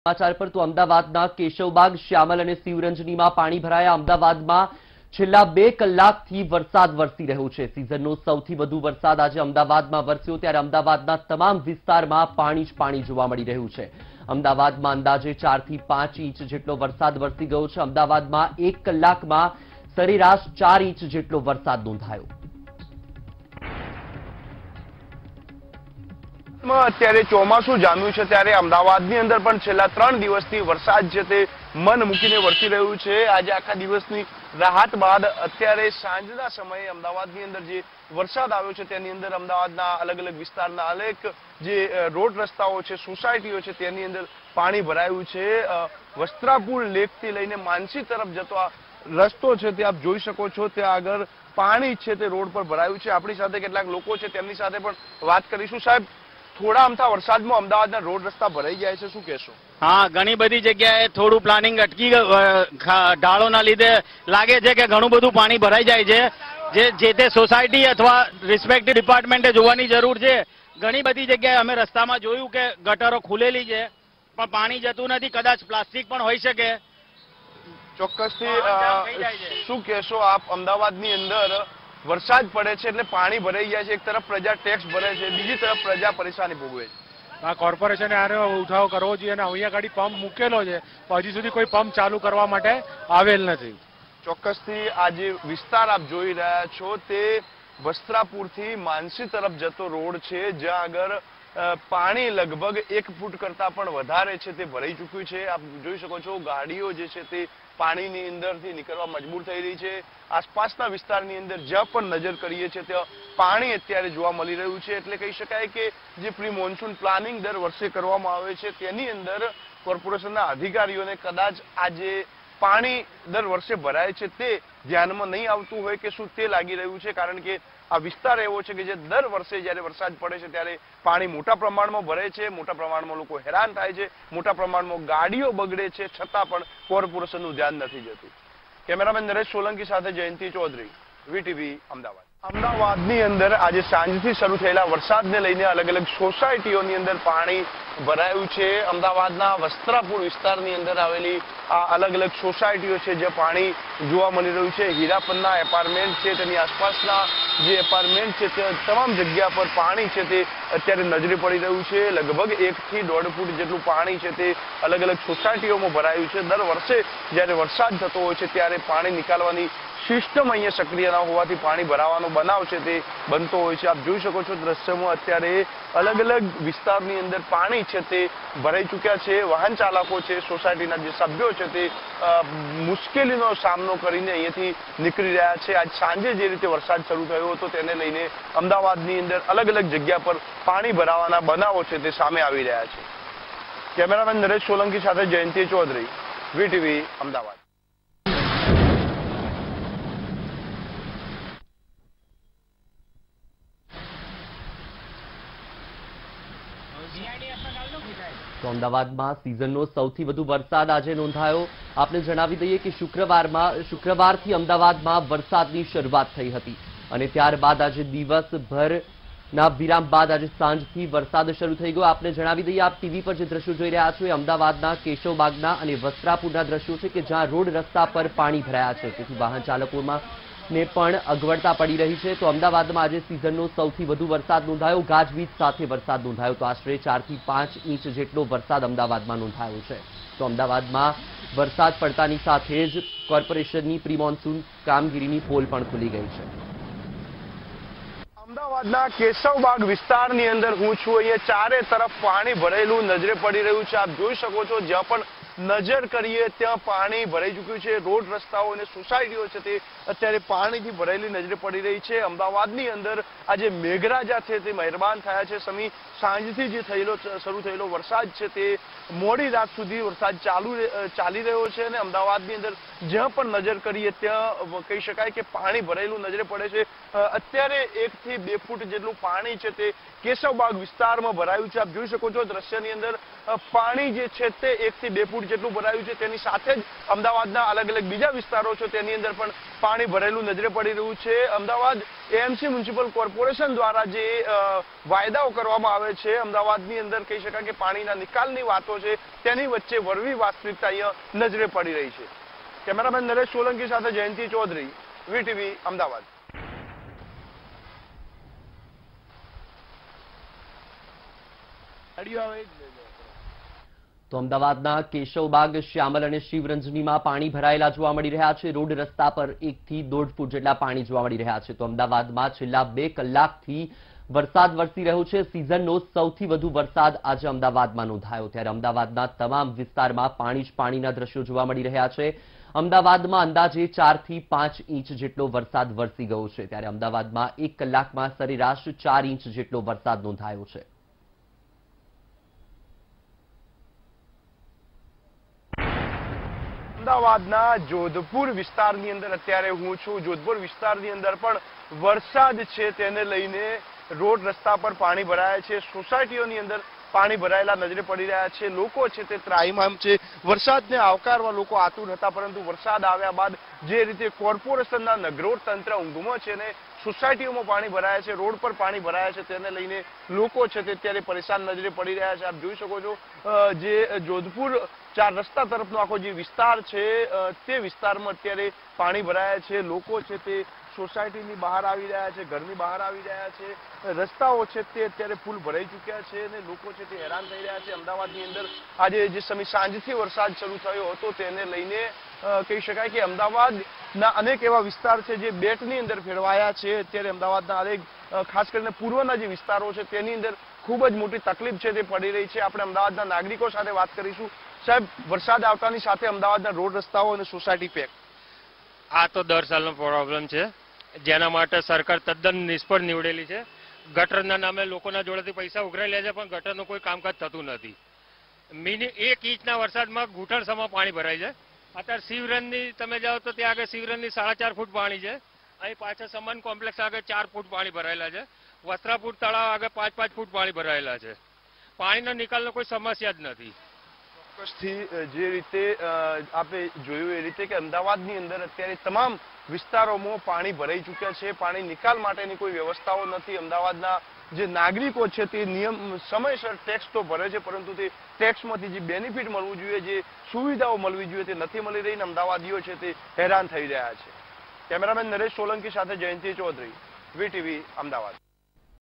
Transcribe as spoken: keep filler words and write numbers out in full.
समाचार पर तो अमदावादना केशवबाग, श्यामल અને શિવરંજનીમાં પાણી ભરાયા। અમદાવાદમાં છેલ્લા બે કલાકથી વરસાદ વરસી રહ્યો છે। સિઝનનો સૌથી વધુ વરસાદ આજે અમદાવાદમાં વરસ્યો ત્યારે અમદાવાદના તમામ વિસ્તારમાં પાણી જ પાણી જોવા મળી રહ્યું છે। અમદાવાદમાં અંદાજે ચાર થી પાંચ ઇંચ જેટલો વરસાદ વરસી ગયો છે। અમદાવાદમાં એક કલાકમાં સરેરાશ ચાર ઇંચ જેટલો વરસાદ નોંધાયો। અત્યારે ચોમાસું જામ્યું છે ત્યારે અમદાવાદની અંદર પણ છેલ્લા ત્રણ દિવસથી વરસાદ છે તે મન મૂકીને વરસી રહ્યું છે। આજે આખા દિવસની રાહત બાદ અત્યારે સાંજના સમયે અમદાવાદની અંદર જે વરસાદ આવ્યો છે તેની અંદર અમદાવાદના અલગ અલગ વિસ્તારના અનેક જે રોડ રસ્તાઓ છે, સોસાયટીઓ છે તેની અંદર પાણી ભરાયું છે। વસ્ત્રાપુર લેકથી લઈને માનસી તરફ જતો આ રસ્તો છે તે આપ જોઈ શકો છો। ત્યાં આગળ પાણી છે તે રોડ પર ભરાયું છે। આપણી સાથે કેટલાક લોકો છે તેમની સાથે પણ વાત કરીશું। સાહેબ, થોડા અમથા વરસાદમાં અમદાવાદના રોડ રસ્તા ભરાઈ જાય છે, શું કહેશો? હા, ઘણી બધી જગ્યાએ થોડું પ્લાનિંગ અટકી ઢાળોના લીધે લાગે છે કે ઘણું બધું પાણી ભરાઈ જાય છે, જે જે તે સોસાયટી અથવા રિસ્પેક્ટિવ ડિપાર્ટમેન્ટે જોવાની જરૂર છે। ઘણી બધી જગ્યાએ અમે રસ્તામાં જોયું કે ગટરો ખુલેલી છે પણ પાણી જતું નથી, કદાચ પ્લાસ્ટિક પણ હોઈ શકે। ચોક્કસથી શું કહેશો આપ? અમદાવાદની અંદર વરસાદ પડે છે એટલે પાણી ભરાઈ જાય છે। એક તરફ પ્રજા ટેક્સ ભરે છે, બીજી તરફ પ્રજા પરેશાની ભોગવે છે। આ કોર્પોરેશને આનો ઉઠાવ કરવો જોઈએ અને અહીંયા ગાડી પંપ મૂકેલો છે, હજી સુધી કોઈ પંપ ચાલુ કરવા માટે આવેલ નથી। ચોક્કસથી આ જે વિસ્તાર આપ જોઈ રહ્યા છો તે વસ્ત્રાપુરથી માનસી તરફ જતો રોડ છે, જ્યાં આગળ પાણી લગભગ એક ફૂટ કરતા પણ વધારે છે તે ભરાઈ ચૂક્યું છે। આપ જોઈ શકો છો ગાડીઓ જે છે તે પાણીની અંદરથી નીકળવા મજબૂર થઈ રહી છે। આસપાસના વિસ્તારની અંદર જ્યાં પણ નજર કરીએ છીએ ત્યાં પાણી અત્યારે જોવા મળી રહ્યું છે। એટલે કહી શકાય કે જે પ્રી મોન્સૂન પ્લાનિંગ દર વર્ષે કરવામાં આવે છે તેની અંદર કોર્પોરેશનના અધિકારીઓને કદાચ આજે પાણી દર વર્ષે ભરાય છે તે ધ્યાનમાં નહીં આવતું હોય કે શું તે લાગી રહ્યું છે, કારણ કે આ વિસ્તાર એવો છે કે જે દર વર્ષે જ્યારે વરસાદ પડે છે ત્યારે પાણી મોટા પ્રમાણમાં ભરે છે, મોટા પ્રમાણમાં લોકો હેરાન થાય છે, મોટા પ્રમાણમાં ગાડીઓ બગડે છે, છતાં પણ કોર્પોરેશનનું ધ્યાન નથી જતું। કેમેરામેન નરેશ સોલંકી સાથે જયંતિ ચૌધરી, વીટીવી, અમદાવાદ। અમદાવાદની અંદર આજે સાંજથી શરૂ થયેલા વરસાદને લઈને અલગ અલગ સોસાયટીઓની અંદર પાણી ભરાયું છે। અમદાવાદના વસ્ત્રાપુર વિસ્તારની અંદર આવેલી આ અલગ અલગ સોસાયટીઓ છે જ્યાં પાણી જોવા મળી રહ્યું છે। હીરાપન્ના એપાર્ટમેન્ટ છે, તેની આસપાસના જે એપાર્ટમેન્ટ છે તે તમામ જગ્યા પર પાણી છે તે અત્યારે નજરે પડી રહ્યું છે। લગભગ એક થી દોઢ ફૂટ જેટલું પાણી છે તે અલગ અલગ સોસાયટીઓમાં ભરાયું છે। દર વર્ષે જ્યારે વરસાદ થતો હોય છે ત્યારે પાણી નિકાલવાની સિસ્ટમ અહીંયા સક્રિય ન હોવાથી પાણી ભરાવાનો બનાવ છે તે બનતો હોય છે। આપ જોઈ શકો છો દ્રશ્યમાં અત્યારે અલગ અલગ વિસ્તારની અંદર પાણી છે તે ભરાઈ ચૂક્યા છે। વાહન ચાલકો છે, સોસાયટીના જે સભ્યો છે તે મુશ્કેલીનો સામનો કરીને અહીંયાથી નીકળી રહ્યા છે। આજ સાંજે જે રીતે વરસાદ શરૂ થયો હતો તેને લઈને અમદાવાદની અંદર અલગ અલગ જગ્યા પર પાણી ભરાવાના બનાવો છે તે સામે આવી રહ્યા છે। કેમેરામેન નરેશ સોલંકી સાથે જયંતિ ચૌધરી, વીટીવી, અમદાવાદ। તો અમદાવાદમાં સિઝનનો સૌથી વધુ વરસાદ આજે નોંધાયો। આપને જણાવી દઈએ કે શુક્રવારમાં શુક્રવારથી અમદાવાદમાં વરસાદની શરૂઆત થઈ હતી અને ત્યારબાદ આજે દિવસભરના વિરામ બાદ આજે સાંજથી વરસાદ શરૂ થઈ ગયો। આપને જણાવી દઈએ, આપ ટીવી પર જે દ્રશ્યો જોઈ રહ્યા છો એ અમદાવાદના કેશવબાગના અને વસ્ત્રાપુરના દ્રશ્યો છે કે જ્યાં રોડ રસ્તા પર પાણી ભરાયા છે, તેથી વાહન ચાલકોમાં ને પણ અગવડતા પડી રહી છે। તો અમદાવાદમાં આજે સિઝનનો સૌથી વધુ વરસાદ નોંધાયો, ગાજવીજ સાથે વરસાદ નોંધાયો। તો આશરે ચાર થી પાંચ ઇંચ જેટલો વરસાદ અમદાવાદમાં નોંધાયો છે। તો અમદાવાદમાં વરસાદ પડતાની સાથે જ કોર્પોરેશનની પ્રી મોન્સૂન કામગીરીની પોલ પણ ખુલી ગઈ છે। અમદાવાદના કેશવબાગ વિસ્તારની અંદર હું છું, અહીંયા ચારે તરફ પાણી ભરેલું નજરે પડી રહ્યું છે। આપ જોઈ શકો છો જ્યાં પણ નજર કરીએ ત્યાં પાણી ભરાઈ ચૂક્યું છે। રોડ રસ્તાઓ અને સોસાયટીઓ છે તે અત્યારે પાણીથી ભરાયેલી નજરે પડી રહી છે। અમદાવાદની અંદર આજે મેઘરાજા છે તે મહેરબાન થયા છે। સમી સાંજથી જે થયેલો શરૂ થયેલો વરસાદ છે તે મોડી રાત સુધી વરસાદ ચાલુ ચાલી રહ્યો છે અને અમદાવાદની અંદર જ્યાં પણ નજર કરીએ ત્યાં કહી શકાય કે પાણી ભરેલું નજરે પડે છે। અત્યારે એક થી બે ફૂટ જેટલું પાણી છે તે કેશવબાગ વિસ્તારમાં ભરાયું છે। આપ જોઈ શકો છો દ્રશ્યની અંદર પાણી જે છે તે એક થી બે ફૂટ જેટલું ભરાયું છે, તેની સાથે જ અમદાવાદના અલગ અલગ બીજા વિસ્તારો છે તેની અંદર પણ પાણી ભરેલું નજરે પડી રહ્યું છે. અમદાવાદ એએમસી મ્યુનિસિપલ કોર્પોરેશન દ્વારા જે વાયદાઓ કરવામાં આવે છે અમદાવાદની અંદર કહી શકાય કે પાણીના નિકાલની વાતો છે તેની વચ્ચે વરવી વાસ્તવિકતા અહીંયા નજરે પડી રહી છે. કેમેરામેન નરેશ સોલંકી સાથે જયંતિ ચૌધરી, વીટીવી અમદાવાદ. તો અમદાવાદના કેશવબાગ, શ્યામલ અને શિવરંજનીમાં પાણી ભરાયેલા જોવા મળી રહ્યા છે. રોડ રસ્તા પર એક થી દોઢ ફૂટ જેટલા પાણી જોવા મળી રહ્યા છે. તો અમદાવાદમાં છેલ્લા બે કલાકથી વરસાદ વરસી રહ્યો છે. સિઝનનો સૌથી વધુ વરસાદ આજે અમદાવાદમાં નોંધાયો, ત્યારે અમદાવાદના તમામ વિસ્તારમાં પાણી જ પાણીના દ્રશ્યો જોવા મળી રહ્યા છે. અમદાવાદમાં અંદાજે ચાર થી પાંચ ઇંચ જેટલો વરસાદ વરસી ગયો છે, ત્યારે અમદાવાદમાં એક કલાકમાં સરેરાશ ચાર ઇંચ જેટલો વરસાદ નોંધાયો છે. અમદાવાદના જોધપુર વિસ્તારની અંદર અત્યારે હું છું. જોધપુર વિસ્તારની અંદર પણ વરસાદ છે તેને લઈને રોડ રસ્તા પર પાણી ભરાયા છે. સોસાયટીઓની અંદર પાણી ભરાયેલા નજરે પડી રહ્યા છે. લોકો છે તે ત્રાહિમામ છે. વરસાદને આવકારવા લોકો આતુર હતા, પરંતુ વરસાદ આવ્યા બાદ જે રીતે કોર્પોરેશનના નગરોટ તંત્ર ઊંઘમાં છે ને સોસાયટીઓમાં પાણી ભરાયા છે, રોડ પર પાણી ભરાયા છે, તેને લઈને લોકો છે તે અત્યારે પરેશાન નજરે પડી રહ્યા છે. આપ જોઈ શકો છો જે જોધપુર ચાર રસ્તા તરફનો આખો જે વિસ્તાર છે તે વિસ્તારમાં અત્યારે પાણી ભરાયા છે. લોકો છે તે સોસાયટીની બહાર આવી રહ્યા છે, ઘરની બહાર આવી રહ્યા છે. રસ્તાઓ છે તે અત્યારે ફૂલ ભરાઈ ચૂક્યા છે અને લોકો છે તે હેરાન થઈ રહ્યા છે. અમદાવાદની અંદર આજે જે સમય સાંજથી વરસાદ શરૂ થયો હતો તેને લઈને કહી શકાય કે અમદાવાદના અનેક એવા વિસ્તાર છે જે બેટની અંદર ફેરવાયા છે. અત્યારે અમદાવાદના અનેક ખાસ કરીને પૂર્વના જે વિસ્તારો છે તેની અંદર ખૂબ જ મોટી તકલીફ છે તે પડી રહી છે. આપણે અમદાવાદના નાગરિકો સાથે વાત કરીશું. સાહેબ, વરસાદ આવતાની સાથે અમદાવાદના રોડ રસ્તાઓ અને સોસાયટી પેક. આ તો દર સાલનો પ્રોબ્લેમ છે, જેના માટે સરકાર તદ્દન નિષ્ફળ નીવડેલી છે. ગટરના નામે લોકોના જોડેથી પૈસા ઉઘરાઈ લે છે, પણ ગટરનું કોઈ કામકાજ થતું નથી. મિનિ એક ઇંચના વરસાદમાં ઘૂંટણસમાં પાણી ભરાય છે. અત્યારે શિવરનની તમે જાઓ તો ત્યાં આગળ શિવરનની સાડા ચાર ફૂટ પાણી છે. અહીં પાછળ સમાન કોમ્પ્લેક્સ આગળ ચાર ફૂટ પાણી ભરાયેલા છે. વસ્ત્રાપુર તળાવ આગળ પાંચ પાંચ ફૂટ પાણી ભરાયેલા છે. પાણીના નિકાલનો કોઈ સમસ્યા જ નથી. ચોક્કસથી જે રીતે આપણે જોયું એ રીતે કે અમદાવાદની અંદર અત્યારે તમામ વિસ્તારોમાં પાણી ભરાઈ ચૂક્યા છે. પાણી નિકાલ માટેની કોઈ વ્યવસ્થાઓ નથી. અમદાવાદના જે નાગરિકો છે તે નિયમ સમયસર ટેક્સ તો ભરે છે, પરંતુ તે ટેક્સમાંથી જે બેનિફિટ મળવું જોઈએ, જે સુવિધાઓ મળવી જોઈએ તે નથી મળી રહી. અમદાવાદીઓ છે તે હેરાન થઈ રહ્યા છે. કેમેરામેન નરેશ સોલંકી સાથે જયંતિ ચૌધરી, વીટીવી અમદાવાદ.